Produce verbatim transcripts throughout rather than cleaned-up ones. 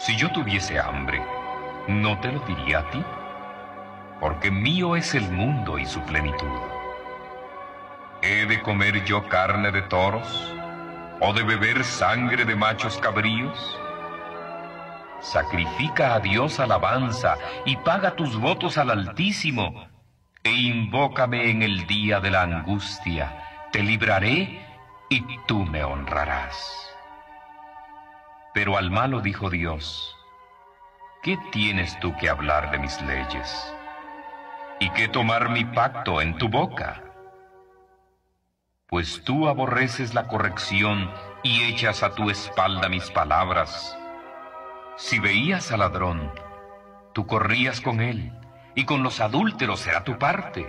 Si yo tuviese hambre, ¿no te lo diría a ti? Porque mío es el mundo y su plenitud. ¿He de comer yo carne de toros? ¿O de beber sangre de machos cabríos? Sacrifica a Dios alabanza y paga tus votos al Altísimo, e invócame en el día de la angustia. Te libraré y tú me honrarás. Pero al malo dijo Dios: ¿qué tienes tú que hablar de mis leyes? ¿Y qué tomar mi pacto en tu boca? Pues tú aborreces la corrección y echas a tu espalda mis palabras. Si veías al ladrón, tú corrías con él, y con los adúlteros era tu parte.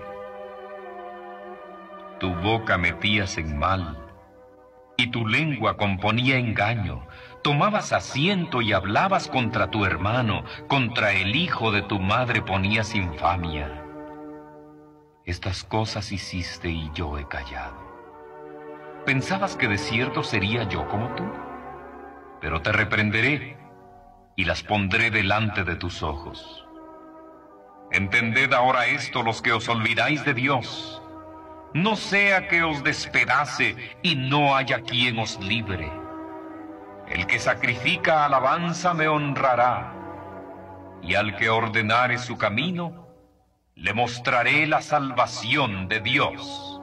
Tu boca metías en mal, y tu lengua componía engaño. Tomabas asiento y hablabas contra tu hermano, contra el hijo de tu madre ponías infamia. Estas cosas hiciste y yo he callado. Pensabas que de cierto sería yo como tú, pero te reprenderé y las pondré delante de tus ojos. Entended ahora esto los que os olvidáis de Dios. No sea que os despedace y no haya quien os libre. El que sacrifica alabanza me honrará, y al que ordenare su camino, le mostraré la salvación de Dios.